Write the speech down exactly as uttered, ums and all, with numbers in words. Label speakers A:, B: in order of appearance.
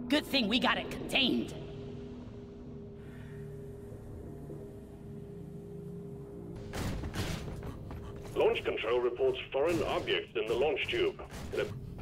A: Good thing we got it contained.
B: Launch control reports foreign objects in the launch tube. In a